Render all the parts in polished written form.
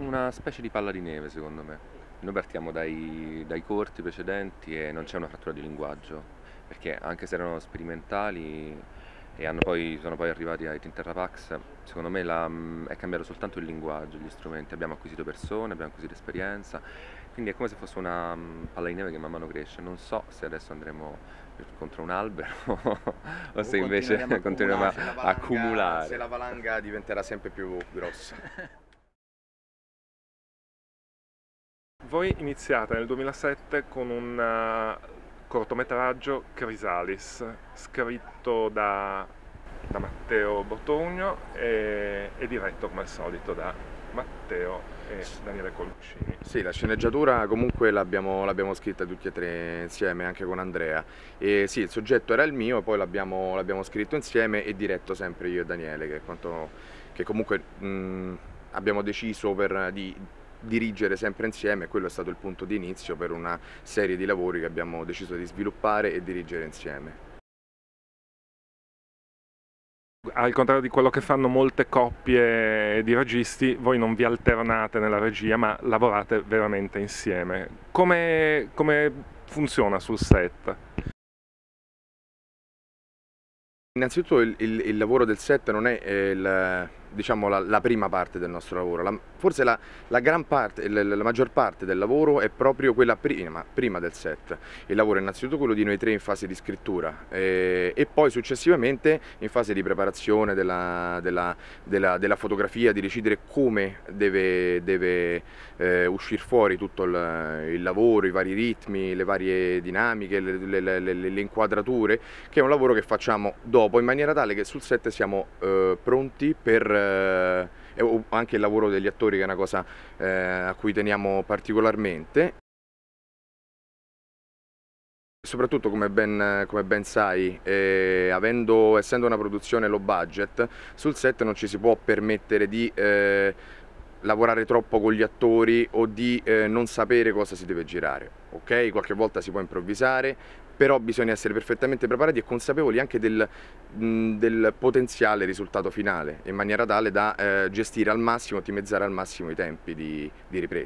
una specie di palla di neve, secondo me. Noi partiamo dai corti precedenti e non c'è una frattura di linguaggio, perché anche se erano sperimentali e sono poi arrivati ai Tinterrapax, secondo me è cambiato soltanto il linguaggio, gli strumenti. Abbiamo acquisito persone, abbiamo acquisito esperienza, quindi è come se fosse una palla di neve che man mano cresce. Non so se adesso andremo contro un albero o O se invece continueremo a continueremo accumulare. a accumulare. Se la valanga diventerà sempre più grossa. Voi iniziate nel 2007 con un cortometraggio Chrysalis, scritto da Matteo Botogno e diretto come al solito da Matteo e Daniele Coluccini. Sì, la sceneggiatura comunque l'abbiamo scritta tutti e tre insieme, anche con Andrea. E sì, il soggetto era il mio e poi l'abbiamo scritto insieme e diretto sempre io e Daniele, che comunque abbiamo deciso di dirigere sempre insieme, e quello è stato il punto di inizio per una serie di lavori che abbiamo deciso di sviluppare e dirigere insieme. Al contrario di quello che fanno molte coppie di registi, voi non vi alternate nella regia, ma lavorate veramente insieme. Come funziona sul set? Innanzitutto il lavoro del set non è diciamo, la prima parte del nostro lavoro, forse la gran parte, la maggior parte del lavoro è proprio quella prima del set. Il lavoro è innanzitutto quello di noi tre in fase di scrittura e poi successivamente in fase di preparazione della fotografia, di decidere come deve uscire fuori tutto il lavoro, i vari ritmi, le varie dinamiche, le inquadrature, che è un lavoro che facciamo dopo, in maniera tale che sul set siamo pronti e anche il lavoro degli attori, che è una cosa a cui teniamo particolarmente. Soprattutto, come ben sai, essendo una produzione low budget, sul set non ci si può permettere di lavorare troppo con gli attori o di non sapere cosa si deve girare, ok? Qualche volta si può improvvisare, però bisogna essere perfettamente preparati e consapevoli anche del potenziale risultato finale, in maniera tale da gestire al massimo, ottimizzare al massimo i tempi di ripresa.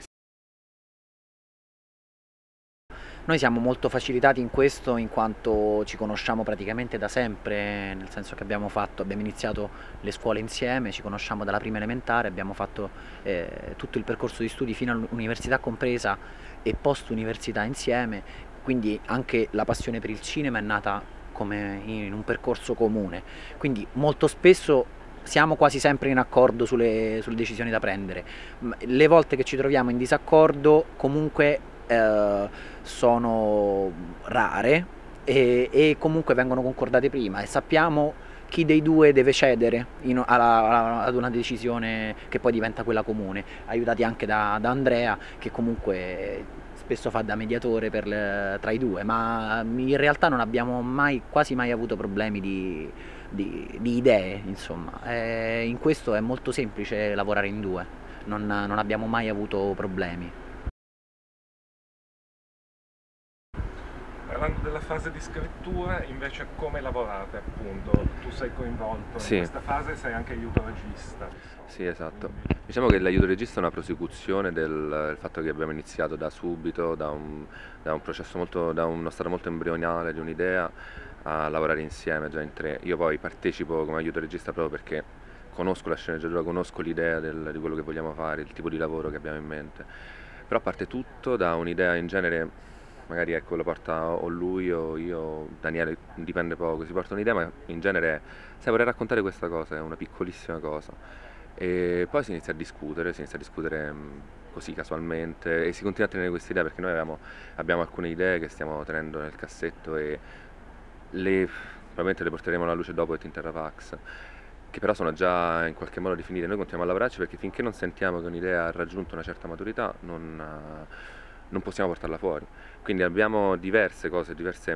Noi siamo molto facilitati in questo in quanto ci conosciamo praticamente da sempre, nel senso che abbiamo iniziato le scuole insieme, ci conosciamo dalla prima elementare, abbiamo fatto tutto il percorso di studi fino all'università compresa e post università insieme, quindi anche la passione per il cinema è nata come in un percorso comune, quindi molto spesso siamo quasi sempre in accordo sulle decisioni da prendere. Le volte che ci troviamo in disaccordo comunque sono rare e comunque vengono concordate prima e sappiamo chi dei due deve cedere ad una decisione che poi diventa quella comune, aiutati anche da Andrea, che comunque spesso fa da mediatore tra i due, ma in realtà non abbiamo quasi mai avuto problemi di idee, insomma. In questo è molto semplice lavorare in due, non abbiamo mai avuto problemi. Parlando della fase di scrittura, invece come lavorate appunto? Tu sei coinvolto Sì. in questa fase, sei anche aiuto regista. Sì, esatto. Diciamo che l'aiuto regista è una prosecuzione del fatto che abbiamo iniziato da subito, da un processo da uno stato molto embrionale di un'idea, a lavorare insieme già in tre. Io poi partecipo come aiuto regista proprio perché conosco la sceneggiatura, conosco l'idea di quello che vogliamo fare, il tipo di lavoro che abbiamo in mente. Però parte tutto da un'idea, in genere magari ecco, lo porta o lui o io, Daniele, dipende poco, si porta un'idea, ma in genere, sai, vorrei raccontare questa cosa, è una piccolissima cosa. E poi si inizia a discutere, così casualmente, e si continua a tenere questa idea, perché noi abbiamo alcune idee che stiamo tenendo nel cassetto e probabilmente le porteremo alla luce dopo il Tinterrapax, che però sono già in qualche modo definite. Noi continuiamo a lavorarci perché finché non sentiamo che un'idea ha raggiunto una certa maturità non possiamo portarla fuori. Quindi abbiamo diverse cose, diversi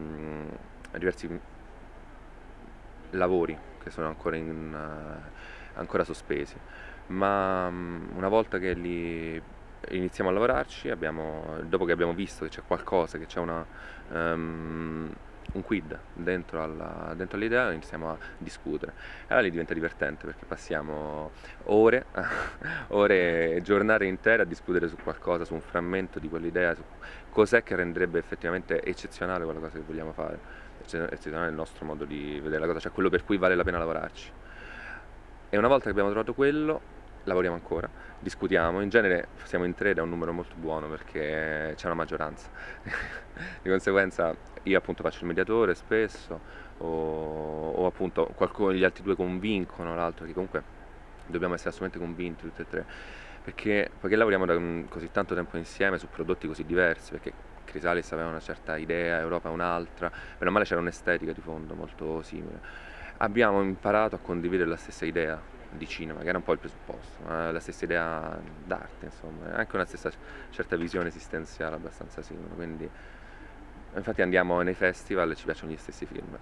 lavori che sono ancora sospesi, ma una volta che li iniziamo a lavorarci, dopo che abbiamo visto che c'è qualcosa, che c'è un quid dentro all'idea e iniziamo a discutere. E allora lì diventa divertente perché passiamo ore, ore, giornate intere a discutere su qualcosa, su un frammento di quell'idea, su cos'è che renderebbe effettivamente eccezionale quella cosa che vogliamo fare, eccezionale il nostro modo di vedere la cosa, cioè quello per cui vale la pena lavorarci. E una volta che abbiamo trovato quello, lavoriamo ancora, discutiamo, in genere siamo in 3 ed è un numero molto buono perché c'è una maggioranza. Di conseguenza io appunto faccio il mediatore spesso, o appunto gli altri 2 convincono l'altro, che comunque dobbiamo essere assolutamente convinti tutti e 3, perché lavoriamo da così tanto tempo insieme su prodotti così diversi, perché Chrysalis aveva una certa idea, Europa un'altra, meno male c'era un'estetica di fondo molto simile. Abbiamo imparato a condividere la stessa idea di cinema, che era un po' il presupposto, la stessa idea d'arte, insomma, anche una stessa certa visione esistenziale abbastanza simile, quindi infatti andiamo nei festival e ci piacciono gli stessi film.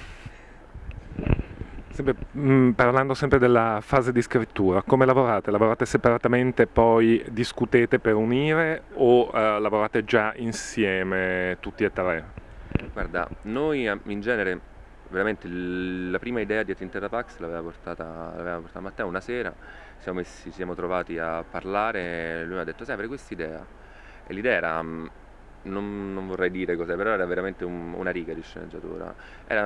Parlando sempre della fase di scrittura, come lavorate? Lavorate separatamente, poi discutete per unire o lavorate già insieme tutti e 3? Guarda, noi in genere veramente la prima idea di Atintera Pax l'aveva portata Matteo una sera, ci siamo trovati a parlare e lui mi ha detto sai, avrei questa idea, e l'idea era, non vorrei dire cos'è, però era veramente una riga di sceneggiatura, era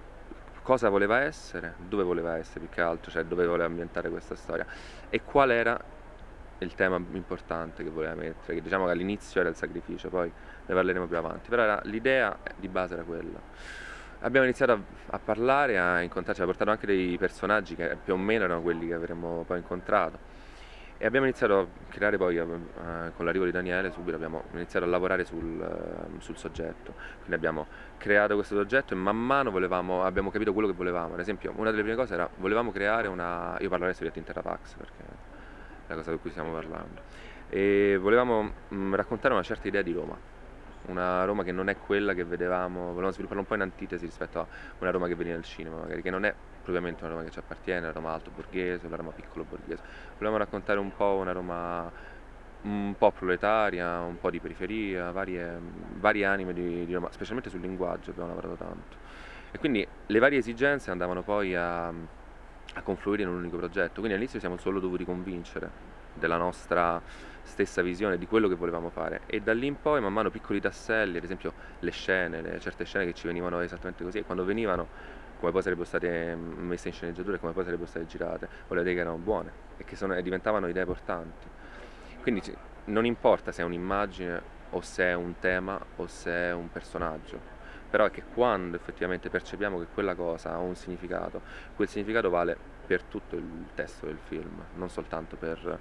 cosa voleva essere, dove voleva essere più che altro, cioè dove voleva ambientare questa storia e qual era il tema importante che voleva mettere, che diciamo che all'inizio era il sacrificio, poi ne parleremo più avanti, però l'idea di base era quella. Abbiamo iniziato a parlare, a incontrarci, abbiamo portato anche dei personaggi che più o meno erano quelli che avremmo poi incontrato e abbiamo iniziato a creare poi, con l'arrivo di Daniele, subito abbiamo iniziato a lavorare sul soggetto, quindi abbiamo creato questo soggetto e man mano abbiamo capito quello che volevamo. Ad esempio, una delle prime cose era, volevamo creare io parlo adesso di Atintera Pax perché è la cosa di cui stiamo parlando, e volevamo raccontare una certa idea di Roma. Una Roma che non è quella che vedevamo, volevamo svilupparla un po' in antitesi rispetto a una Roma che veniva dal cinema, magari, che non è propriamente una Roma che ci appartiene, la Roma alto borghese, la Roma piccolo borghese. Volevamo raccontare un po' una Roma un po' proletaria, un po' di periferia, varie anime di Roma, specialmente sul linguaggio abbiamo lavorato tanto. E quindi le varie esigenze andavano poi a confluire in un unico progetto, quindi all'inizio siamo solo dovuti convincere della nostra stessa visione di quello che volevamo fare e da lì in poi man mano piccoli tasselli, ad esempio certe scene che ci venivano esattamente così e quando venivano come poi sarebbero state messe in sceneggiatura e come poi sarebbero state girate, volevo dire che erano buone e che diventavano idee portanti. Quindi non importa se è un'immagine o se è un tema o se è un personaggio, però è che quando effettivamente percepiamo che quella cosa ha un significato, quel significato vale per tutto il testo del film, non soltanto per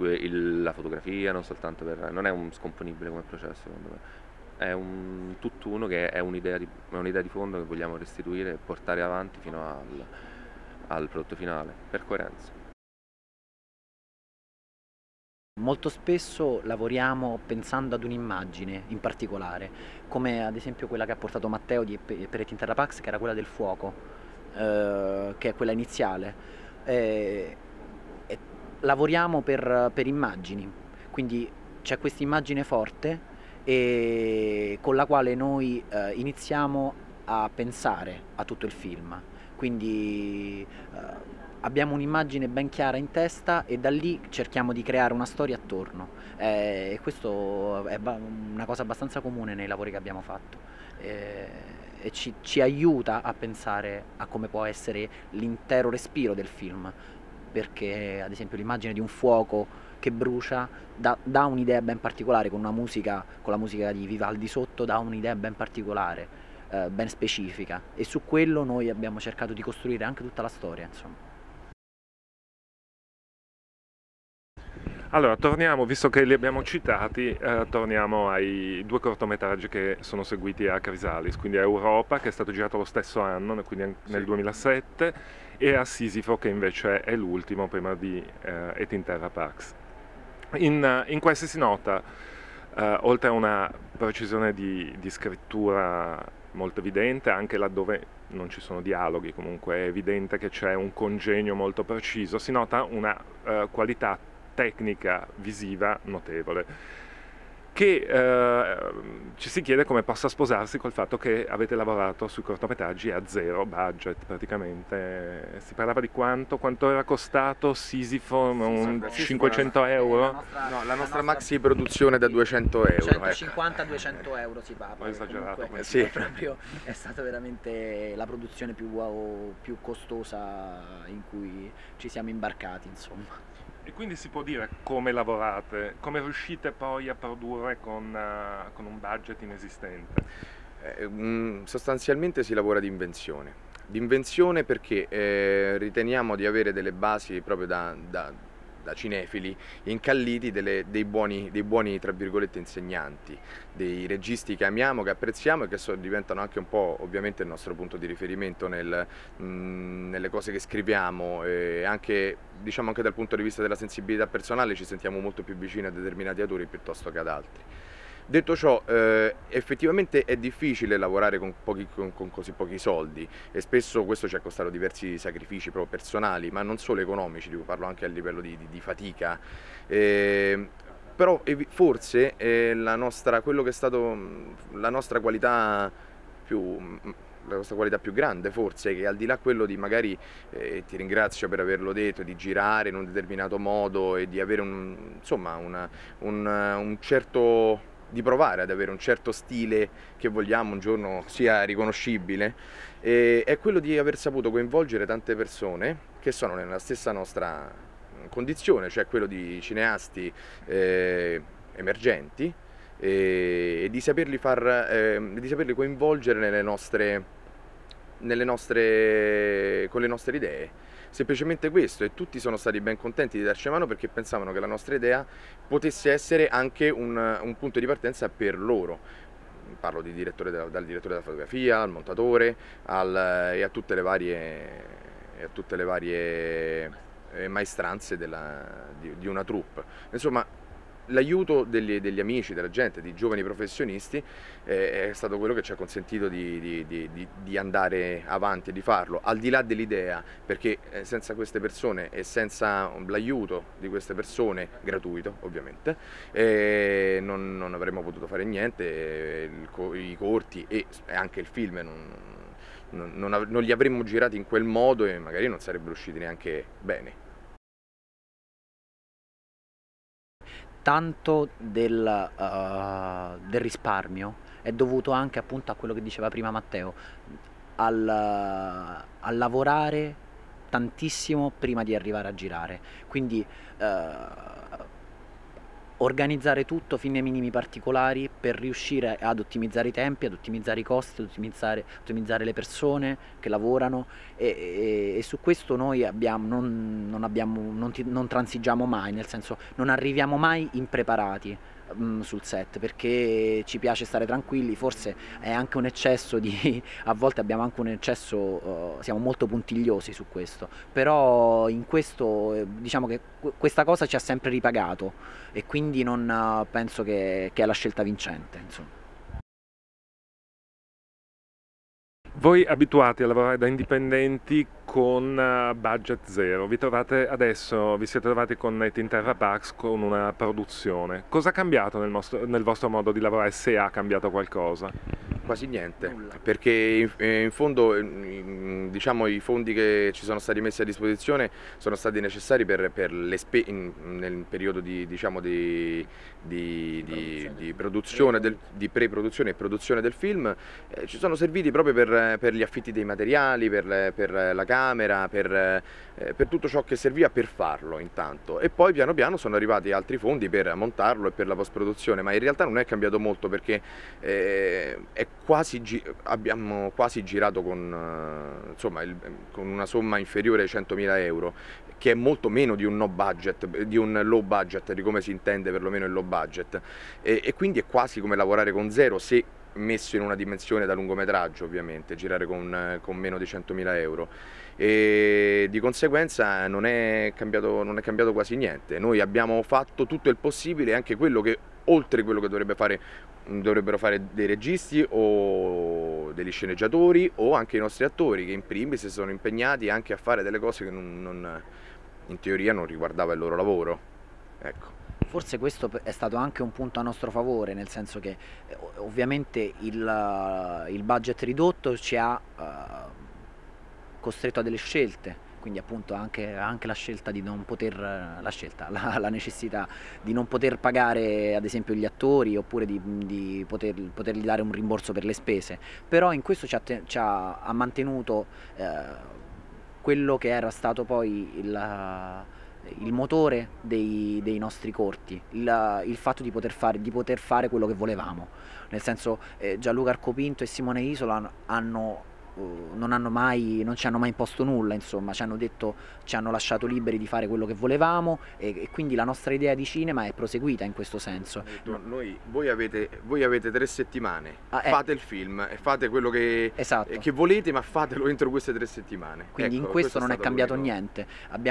la fotografia, non è un scomponibile come processo secondo me, è un tutt'uno che è un'idea di fondo che vogliamo restituire e portare avanti fino al prodotto finale, per coerenza. Molto spesso lavoriamo pensando ad un'immagine in particolare, come ad esempio quella che ha portato Matteo per Atintera Pax, che era quella del fuoco, che è quella iniziale. E lavoriamo per immagini, quindi c'è questa immagine forte e con la quale noi iniziamo a pensare a tutto il film, quindi abbiamo un'immagine ben chiara in testa e da lì cerchiamo di creare una storia attorno, e questo è una cosa abbastanza comune nei lavori che abbiamo fatto e ci aiuta a pensare a come può essere l'intero respiro del film, perché ad esempio l'immagine di un fuoco che brucia dà un'idea ben particolare, con la musica di Vivaldi sotto dà un'idea ben particolare, ben specifica, e su quello noi abbiamo cercato di costruire anche tutta la storia, insomma. Allora, torniamo, visto che li abbiamo citati, torniamo ai 2 cortometraggi che sono seguiti a Chrysalis, quindi a Europa, che è stato girato lo stesso anno, quindi nel 2007, e a Sisifo, che invece è l'ultimo prima di Atintera Pax. In questi si nota, oltre a una precisione di scrittura molto evidente, anche laddove non ci sono dialoghi, comunque è evidente che c'è un congegno molto preciso, si nota una qualità tecnica visiva notevole. che ci si chiede come possa sposarsi col fatto che avete lavorato sui cortometraggi a zero budget praticamente. Si parlava di quanto era costato Sisifo? Un 500 euro? No, la nostra maxi produzione da 200 euro. 150-200 euro si parla. Ho esagerato. Comunque, Sì. è stata veramente la produzione più costosa in cui ci siamo imbarcati, insomma. E quindi si può dire come lavorate, come riuscite poi a produrre con un budget inesistente? Sostanzialmente si lavora di invenzione perché riteniamo di avere delle basi proprio da cinefili incalliti, dei buoni tra virgolette insegnanti, dei registi che amiamo, che apprezziamo e che diventano anche un po' ovviamente il nostro punto di riferimento nelle cose che scriviamo, e anche, diciamo, anche dal punto di vista della sensibilità personale ci sentiamo molto più vicini a determinati autori piuttosto che ad altri. Detto ciò, effettivamente è difficile lavorare con così pochi soldi e spesso questo ci ha costato diversi sacrifici proprio personali, ma non solo economici, parlo anche a livello di fatica. Però forse quello che è stato la nostra qualità più grande, forse, che al di là quello di magari, ti ringrazio per averlo detto, di girare in un determinato modo e di avere di provare ad avere un certo stile che vogliamo un giorno sia riconoscibile, è quello di aver saputo coinvolgere tante persone che sono nella stessa nostra condizione, cioè quello di cineasti emergenti, e di saperli coinvolgere con le nostre idee. Semplicemente questo, e tutti sono stati ben contenti di darci mano perché pensavano che la nostra idea potesse essere anche un punto di partenza per loro. Parlo dal direttore della fotografia, al montatore e a tutte le varie maestranze di una troupe. Insomma, l'aiuto degli amici, della gente, di giovani professionisti è stato quello che ci ha consentito di andare avanti e di farlo, al di là dell'idea, perché senza queste persone e senza l'aiuto di queste persone, gratuito ovviamente, non avremmo potuto fare niente, i corti e anche il film non li avremmo girati in quel modo e magari non sarebbero usciti neanche bene. Tanto del risparmio è dovuto anche appunto a quello che diceva prima Matteo, al lavorare tantissimo prima di arrivare a girare, quindi organizzare tutto fino ai minimi particolari per riuscire ad ottimizzare i tempi, ad ottimizzare i costi, ad ottimizzare le persone che lavorano, e su questo noi non transigiamo mai, nel senso non arriviamo mai impreparati sul set, perché ci piace stare tranquilli. Forse è anche un eccesso a volte abbiamo anche un eccesso, siamo molto puntigliosi su questo, però in questo diciamo che questa cosa ci ha sempre ripagato e quindi non penso che è la scelta vincente, insomma. Voi abituati a lavorare da indipendenti con budget zero, vi siete trovati con Net in Terra Parks con una produzione. Cosa ha cambiato nel vostro modo di lavorare, se ha cambiato qualcosa? Quasi niente, Nulla. perché in fondo diciamo, i fondi che ci sono stati messi a disposizione sono stati necessari nel periodo di produzione, di pre-produzione e produzione del film, ci sono serviti proprio per gli affitti dei materiali, per la camera, per tutto ciò che serviva per farlo intanto, e poi piano piano sono arrivati altri fondi per montarlo e per la post-produzione, ma in realtà non è cambiato molto perché abbiamo quasi girato con una somma inferiore ai 100.000 euro, che è molto meno di un low budget, di come si intende perlomeno il low budget, e quindi è quasi come lavorare con zero, se messo in una dimensione da lungometraggio, ovviamente, girare con meno di 100.000 euro, e di conseguenza non è cambiato quasi niente. Noi abbiamo fatto tutto il possibile, anche quello che oltre quello che dovrebbero fare dei registi o degli sceneggiatori o anche i nostri attori, che in primis si sono impegnati anche a fare delle cose che in teoria non riguardava il loro lavoro. Ecco. Forse questo è stato anche un punto a nostro favore, nel senso che ovviamente il budget ridotto ci ha costretto a delle scelte, quindi appunto anche la scelta di non poter, la necessità di non poter pagare ad esempio gli attori, oppure di potergli dare un rimborso per le spese, però in questo ha mantenuto quello che era stato poi il motore dei nostri corti, il fatto di poter fare quello che volevamo, nel senso Gianluca Arcopinto e Simone Isola non ci hanno mai imposto nulla, insomma, ci hanno lasciato liberi di fare quello che volevamo, e quindi la nostra idea di cinema è proseguita in questo senso. Voi avete 3 settimane, fate il film e fate quello esatto, che volete, ma fatelo entro queste 3 settimane. Quindi in questo non è cambiato niente.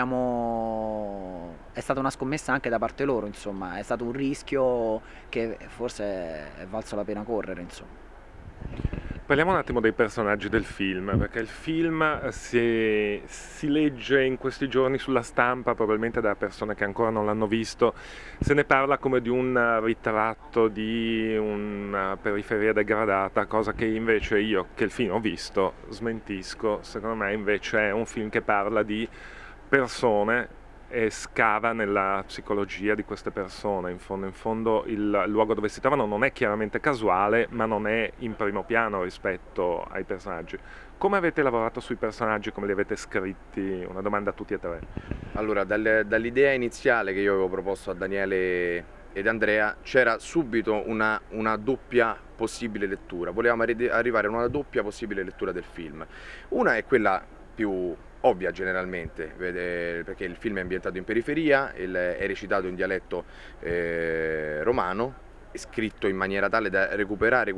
È stata una scommessa anche da parte loro, insomma, è stato un rischio che forse è valso la pena correre, insomma. Parliamo un attimo dei personaggi del film, perché il film si legge in questi giorni sulla stampa, probabilmente da persone che ancora non l'hanno visto, se ne parla come di un ritratto di una periferia degradata, cosa che invece io, che il film ho visto, smentisco. Secondo me invece è un film che parla di persone e scava nella psicologia di queste persone. In fondo il luogo dove si trovano non è chiaramente casuale, ma non è in primo piano rispetto ai personaggi. Come avete lavorato sui personaggi, come li avete scritti? Una domanda a tutti e tre. Allora, dall'idea iniziale che io avevo proposto a Daniele ed Andrea c'era subito una doppia possibile lettura. Volevamo arrivare a una doppia possibile lettura del film. Una è quella più ovvia generalmente, perché il film è ambientato in periferia, è recitato in dialetto romano, è scritto in maniera tale da recuperare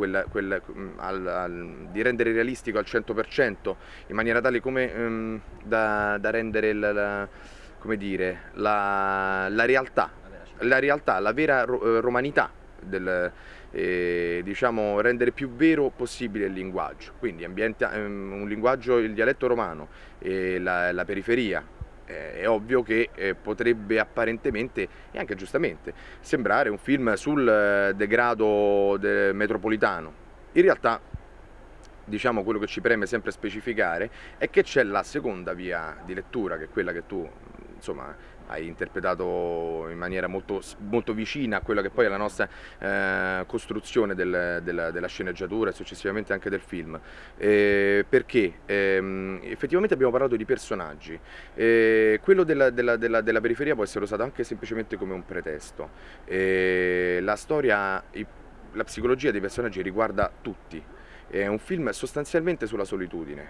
di rendere realistico al 100%, in maniera tale come da rendere come dire, la realtà, la vera romanità diciamo, rendere più vero possibile il linguaggio, quindi un linguaggio, il dialetto romano e la periferia. È ovvio che potrebbe apparentemente, e anche giustamente, sembrare un film sul degrado metropolitano. In realtà, diciamo, quello che ci preme sempre specificare è che c'è la seconda via di lettura, che è quella che tu, insomma, hai interpretato in maniera molto, molto vicina a quella che poi è la nostra costruzione della sceneggiatura e successivamente anche del film, perché effettivamente abbiamo parlato di personaggi. Quello della periferia può essere usato anche semplicemente come un pretesto. La storia, la psicologia dei personaggi riguarda tutti. È un film sostanzialmente sulla solitudine,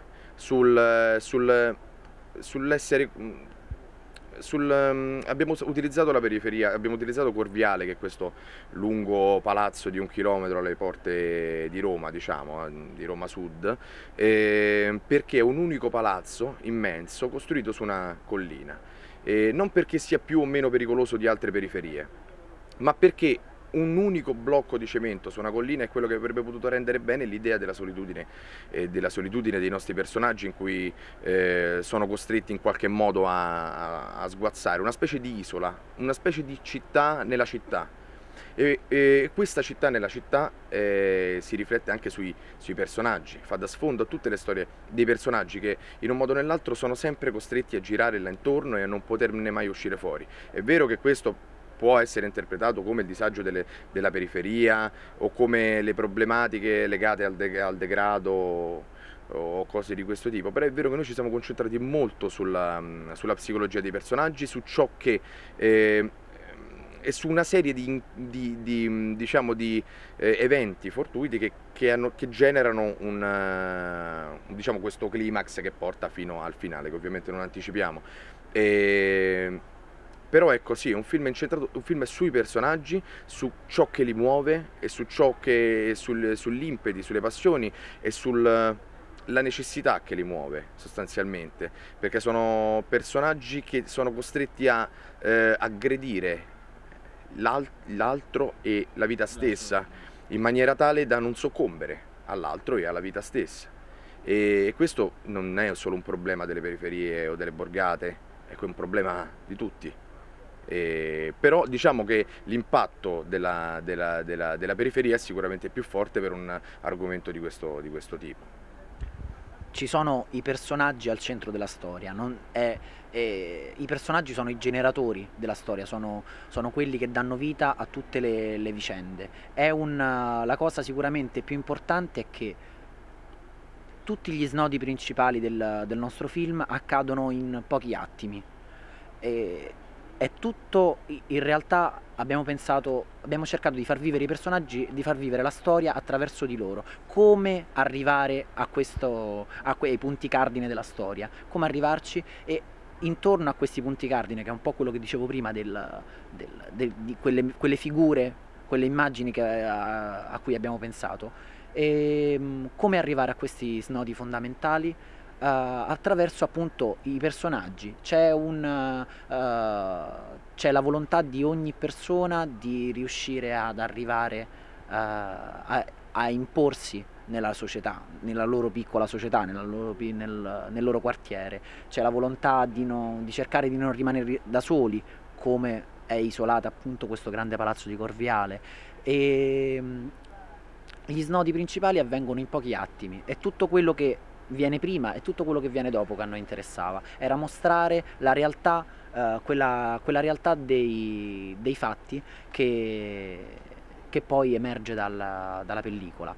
sull'essere... abbiamo utilizzato la periferia, abbiamo utilizzato Corviale, che è questo lungo palazzo di 1 chilometro alle porte di Roma, diciamo, di Roma Sud, perché è un unico palazzo immenso costruito su una collina, non perché sia più o meno pericoloso di altre periferie, ma perché un unico blocco di cemento su una collina è quello che avrebbe potuto rendere bene l'idea della solitudine dei nostri personaggi, in cui sono costretti in qualche modo a sguazzare, una specie di isola, una specie di città nella città. E questa città nella città si riflette anche sui personaggi, fa da sfondo a tutte le storie dei personaggi che in un modo o nell'altro sono sempre costretti a girare là intorno e a non poterne mai uscire fuori. È vero che questo può essere interpretato come il disagio della periferia o come le problematiche legate al degrado o cose di questo tipo, però è vero che noi ci siamo concentrati molto sulla psicologia dei personaggi, su ciò che e su una serie diciamo, di eventi fortuiti che generano diciamo, questo climax che porta fino al finale, che ovviamente non anticipiamo. Però ecco, sì, è un film incentrato, un film sui personaggi, su ciò che li muove e su ciò che sugli impeti, sulle passioni e sulla necessità che li muove sostanzialmente, perché sono personaggi che sono costretti a aggredire l'altro e la vita stessa in maniera tale da non soccombere all'altro e alla vita stessa. E questo non è solo un problema delle periferie o delle borgate, è un problema di tutti. Però diciamo che l'impatto della periferia è sicuramente più forte per un argomento di questo tipo. Ci sono i personaggi al centro della storia, i personaggi sono i generatori della storia, sono quelli che danno vita a tutte le vicende. La cosa sicuramente più importante è che tutti gli snodi principali del nostro film accadono in pochi attimi. È tutto, in realtà abbiamo cercato di far vivere i personaggi, di far vivere la storia attraverso di loro, come arrivare a quei punti cardine della storia, come arrivarci, e intorno a questi punti cardine, che è un po' quello che dicevo prima di quelle figure, quelle immagini a cui abbiamo pensato, e come arrivare a questi snodi fondamentali. Attraverso appunto i personaggi c'è la volontà di ogni persona di riuscire ad arrivare a imporsi nella società, nella loro piccola società, nel loro quartiere. C'è la volontà di cercare di non rimanere da soli, come è isolata appunto questo grande palazzo di Corviale, e gli snodi principali avvengono in pochi attimi. È tutto quello che viene prima e tutto quello che viene dopo che a noi interessava, era mostrare la realtà, quella realtà dei fatti che poi emerge dalla pellicola.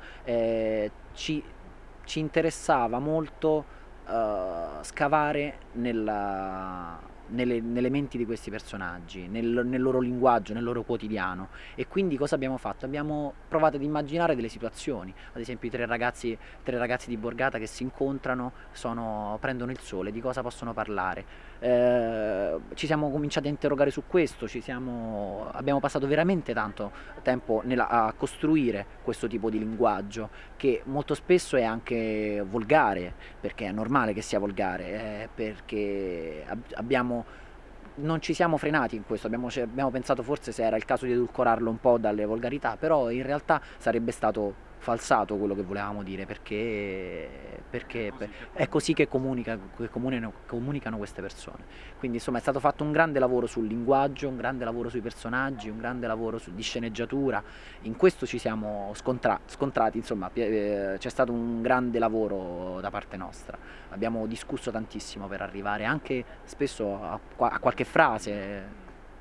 Ci interessava molto scavare nelle menti di questi personaggi, nel loro linguaggio, nel loro quotidiano, e quindi cosa abbiamo fatto? Abbiamo provato ad immaginare delle situazioni, ad esempio i tre ragazzi di Borgata che si incontrano, prendono il sole, di cosa possono parlare. Ci siamo cominciati a interrogare su questo, abbiamo passato veramente tanto tempo a costruire questo tipo di linguaggio, che molto spesso è anche volgare, perché è normale che sia volgare, perché non ci siamo frenati in questo, abbiamo pensato forse se era il caso di edulcorarlo un po' dalle volgarità, però in realtà sarebbe stato falsato quello che volevamo dire, perché è così che comunicano queste persone. Quindi insomma è stato fatto un grande lavoro sul linguaggio, un grande lavoro sui personaggi, un grande lavoro di sceneggiatura. In questo ci siamo scontrati, insomma c'è stato un grande lavoro da parte nostra. Abbiamo discusso tantissimo per arrivare anche spesso a qualche frase.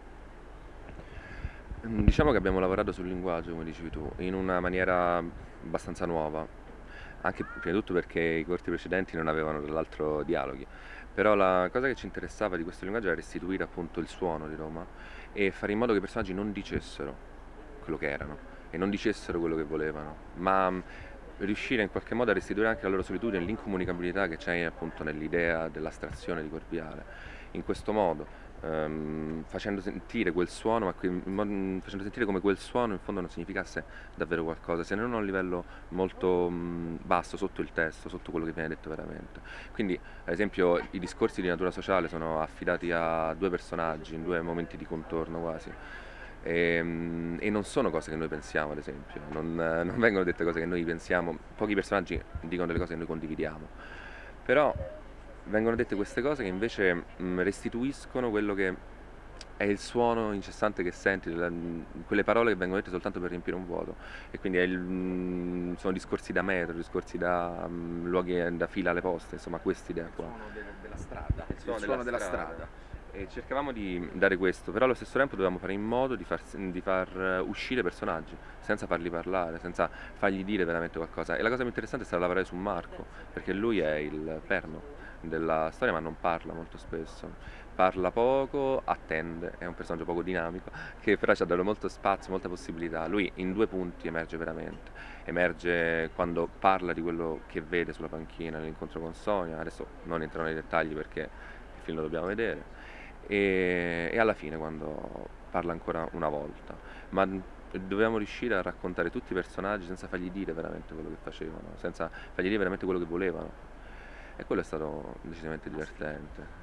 Diciamo che abbiamo lavorato sul linguaggio, come dicevi tu, in una maniera abbastanza nuova, anche prima di tutto perché i corti precedenti non avevano tra l'altro dialoghi, però la cosa che ci interessava di questo linguaggio era restituire appunto il suono di Roma e fare in modo che i personaggi non dicessero quello che erano e non dicessero quello che volevano, ma riuscire in qualche modo a restituire anche la loro solitudine e l'incomunicabilità che c'è appunto nell'idea dell'astrazione di Corviale. In questo modo, facendo sentire quel suono, facendo sentire come quel suono in fondo non significasse davvero qualcosa, se non a un livello molto basso, sotto il testo, sotto quello che viene detto veramente. Quindi, ad esempio, i discorsi di natura sociale sono affidati a due personaggi, in due momenti di contorno quasi. E non sono cose che noi pensiamo, ad esempio, non vengono dette cose che noi pensiamo, pochi personaggi dicono delle cose che noi condividiamo, però vengono dette queste cose che invece restituiscono quello che è il suono incessante che senti, quelle parole che vengono dette soltanto per riempire un vuoto, e quindi sono discorsi da metro, discorsi da luoghi da fila alle poste, insomma quest'idea qua. Il suono della strada. Il suono della strada. E cercavamo di dare questo, però allo stesso tempo dovevamo fare in modo di far uscire personaggi, senza farli parlare, senza fargli dire veramente qualcosa. E la cosa più interessante è stata lavorare su Marco, perché lui è il perno della storia, ma non parla molto spesso. Parla poco, attende, è un personaggio poco dinamico, che però ci ha dato molto spazio, molta possibilità. Lui in due punti emerge veramente. Emerge quando parla di quello che vede sulla panchina nell'incontro con Sonia, adesso non entrerò nei dettagli perché il film lo dobbiamo vedere, e alla fine quando parla ancora una volta, ma dovevamo riuscire a raccontare tutti i personaggi senza fargli dire veramente quello che facevano, senza fargli dire veramente quello che volevano, e quello è stato decisamente divertente.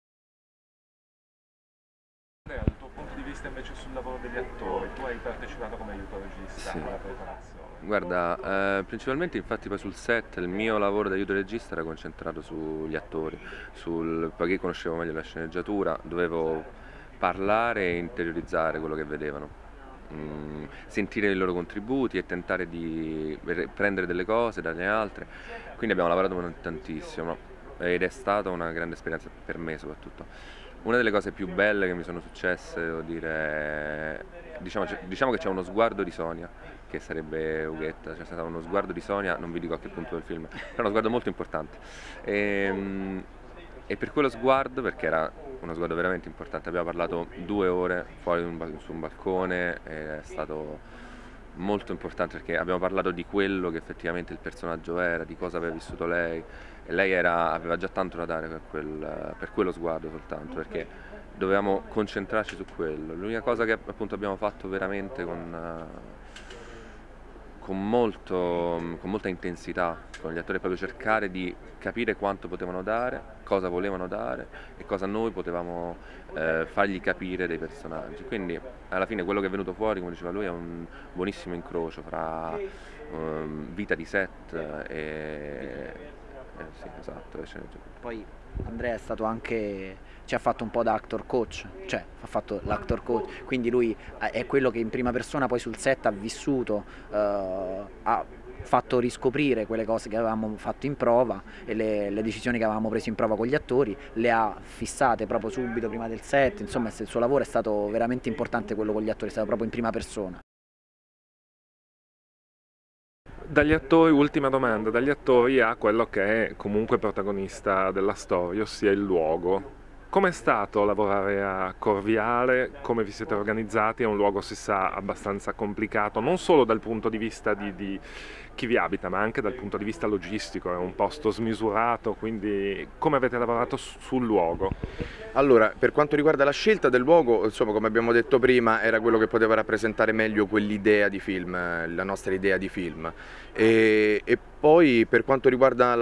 Dal tuo punto di vista invece sul lavoro degli attori, tu hai partecipato come aiuto regista Sì. alla preparazione. Guarda, principalmente infatti poi sul set il mio lavoro da aiuto regista era concentrato sugli attori, poiché conoscevo meglio la sceneggiatura, dovevo parlare e interiorizzare quello che vedevano. Sentire i loro contributi e tentare di prendere delle cose dalle altre, quindi abbiamo lavorato tantissimo ed è stata una grande esperienza per me soprattutto. Una delle cose più belle che mi sono successe, devo dire, diciamo che c'è uno sguardo di Sonia, che sarebbe Ughetta, c'è stato uno sguardo di Sonia, non vi dico a che punto del film, è uno sguardo molto importante. E per quello sguardo, perché era uno sguardo veramente importante, abbiamo parlato 2 ore fuori su un balcone, è stato molto importante perché abbiamo parlato di quello che effettivamente il personaggio era, di cosa aveva vissuto lei, e lei aveva già tanto da dare per quello sguardo soltanto, perché dovevamo concentrarci su quello. L'unica cosa che appunto abbiamo fatto veramente con molta intensità con gli attori, proprio cercare di capire quanto potevano dare, cosa volevano dare e cosa noi potevamo fargli capire dei personaggi. Quindi alla fine quello che è venuto fuori, come diceva lui, è un buonissimo incrocio fra vita di set e sì, esatto, le sceneggiature. Poi Andrea è stato anche, ci ha fatto un po' da actor coach, cioè ha fatto l'actor coach, quindi lui è quello che in prima persona poi sul set ha vissuto, ha fatto riscoprire quelle cose che avevamo fatto in prova e le decisioni che avevamo preso in prova con gli attori, le ha fissate proprio subito prima del set. Insomma il suo lavoro è stato veramente importante, quello con gli attori, è stato proprio in prima persona. Dagli attori, ultima domanda, dagli attori a quello che è comunque protagonista della storia, ossia il luogo. Com'è stato lavorare a Corviale? Come vi siete organizzati? È un luogo, si sa, abbastanza complicato, non solo dal punto di vista di chi vi abita, ma anche dal punto di vista logistico. È un posto smisurato, quindi come avete lavorato sul luogo? Allora, per quanto riguarda la scelta del luogo, insomma, come abbiamo detto prima, era quello che poteva rappresentare meglio quell'idea di film, la nostra idea di film. E poi per quanto riguarda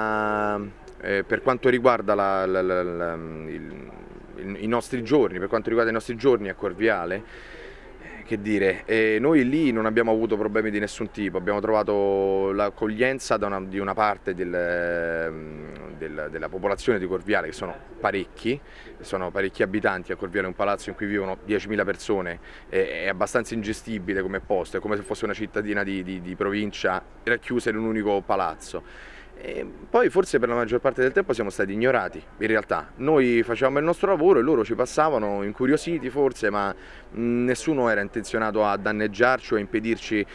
i nostri giorni, per quanto riguarda i nostri giorni a Corviale, che dire, noi lì non abbiamo avuto problemi di nessun tipo, abbiamo trovato l'accoglienza di una parte della popolazione di Corviale, che sono parecchi abitanti. A Corviale è un palazzo in cui vivono 10.000 persone, è abbastanza ingestibile come posto, è come se fosse una cittadina di provincia racchiusa in un unico palazzo. E poi forse per la maggior parte del tempo siamo stati ignorati, in realtà noi facevamo il nostro lavoro e loro ci passavano incuriositi forse, ma nessuno era intenzionato a danneggiarci o a impedirci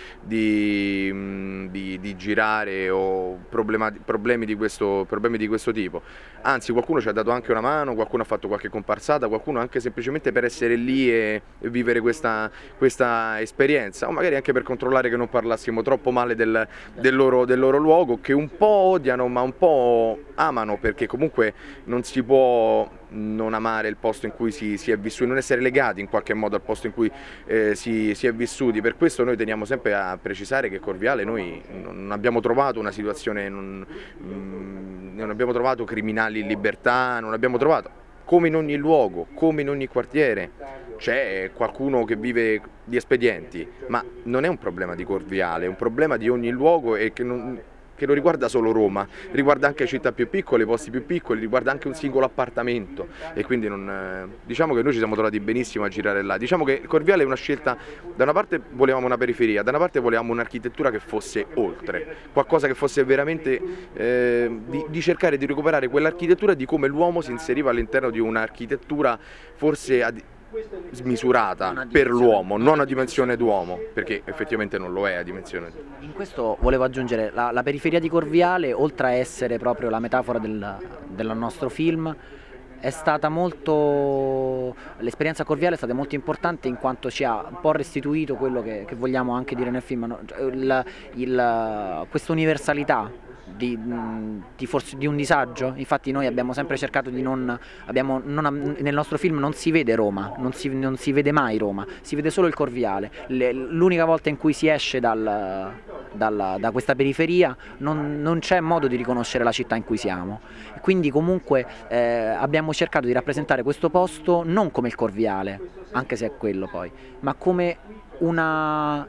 di girare o problemi di questo tipo. Anzi, qualcuno ci ha dato anche una mano, qualcuno ha fatto qualche comparsata, qualcuno anche semplicemente per essere lì e vivere questa esperienza, o magari anche per controllare che non parlassimo troppo male del loro luogo, che un po' odiano ma un po' amano, perché comunque non si può non amare il posto in cui si è vissuti, non essere legati in qualche modo al posto in cui si è vissuti. Per questo noi teniamo sempre a precisare che Corviale noi non abbiamo trovato una situazione, non abbiamo trovato criminali in libertà, non abbiamo trovato, come in ogni luogo, come in ogni quartiere, c'è qualcuno che vive di espedienti, ma non è un problema di Corviale, è un problema di ogni luogo e che non riguarda solo Roma, riguarda anche città più piccole, posti più piccoli, riguarda anche un singolo appartamento, e quindi diciamo che noi ci siamo trovati benissimo a girare là. Diciamo che Corviale è una scelta, da una parte volevamo una periferia, da una parte volevamo un'architettura che fosse oltre, qualcosa che fosse veramente di cercare di recuperare quell'architettura, di come l'uomo si inseriva all'interno di un'architettura forse smisurata per l'uomo, non a dimensione d'uomo, perché effettivamente non lo è a dimensione. In questo volevo aggiungere, la periferia di Corviale, oltre a essere proprio la metafora del nostro film, è stata l'esperienza a Corviale è stata molto importante, in quanto ci ha un po' restituito quello che vogliamo anche dire nel film, questa universalità di un disagio. Infatti noi abbiamo sempre cercato di nel nostro film non si vede Roma, non si vede mai Roma, si vede solo il Corviale. L'unica volta in cui si esce da questa periferia non c'è modo di riconoscere la città in cui siamo. Quindi comunque abbiamo cercato di rappresentare questo posto non come il Corviale, anche se è quello poi, ma come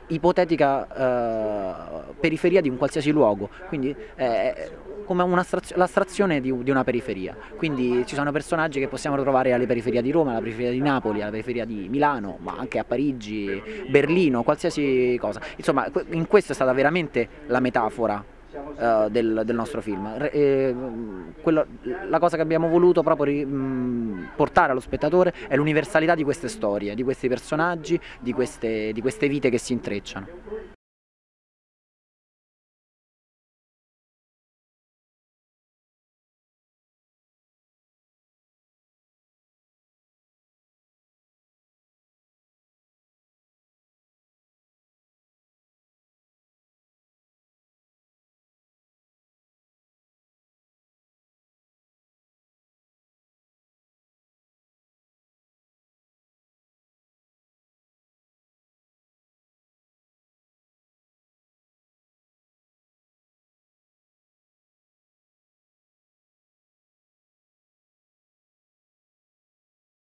ipotetica periferia di un qualsiasi luogo, quindi come l'astrazione di una periferia. Quindi ci sono personaggi che possiamo trovare alle periferie di Roma, alla periferia di Napoli, alla periferia di Milano, ma anche a Parigi, Berlino, qualsiasi cosa. Insomma, in questo è stata veramente la metafora del nostro film. La cosa che abbiamo voluto proprio portare allo spettatore è l'universalità di queste storie, di questi personaggi, di queste vite che si intrecciano.